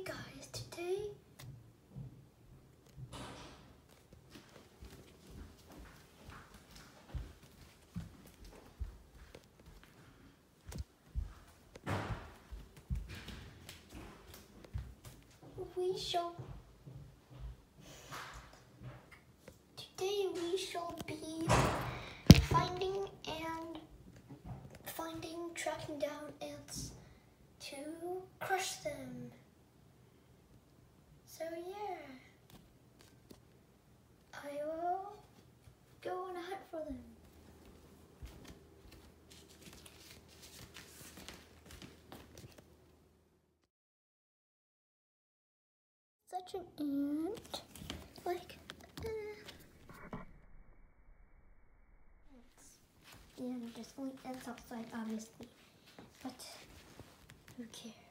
guys, today we shall be tracking down ants to crush them. So yeah, I will go on a hunt for them. Such an ant, like, yeah, there's only ants outside, obviously, but who cares?